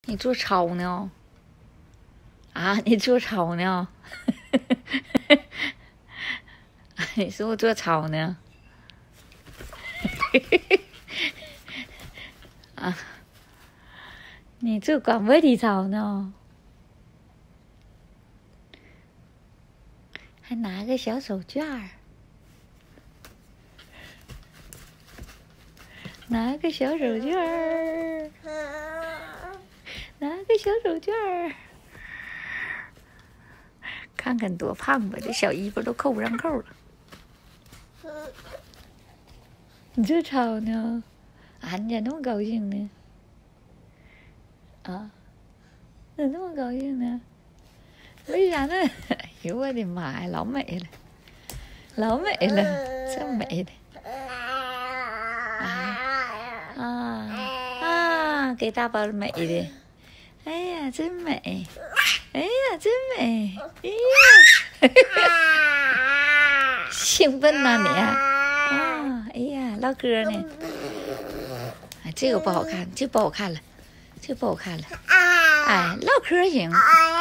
你做操呢？啊，你做操呢？你说我做操呢？啊，你做广播体操呢？还拿个小手绢儿，拿个小手绢儿，拿个小手绢儿，看看多胖吧，这小衣服都扣不上扣了。你这操呢？啊，你咋那么高兴呢？啊，咋那么高兴呢？为啥呢？哎呦我的妈呀，老美了，老美了，这美的！给大宝美的，哎呀，真美！哎呀，真美！哎呀，兴奋呐你啊！哎呀，唠嗑呢。哎，这个不好看，这不好看了，这不好看了。哎，唠嗑行。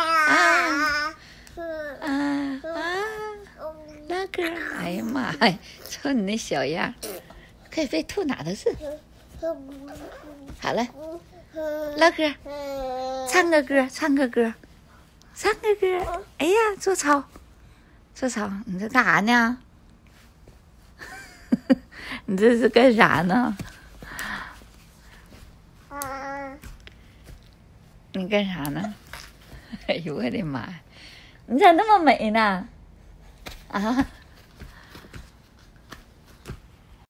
唠嗑！哎呀妈呀，瞅你那小样，可以飞吐哪都是。好了，唠嗑，唱个歌，唱个歌，唱个歌。哎呀，做操，做操，你这干啥呢？你这是干啥呢？你干啥呢？哎呦我的妈呀！你咋那么美呢？啊！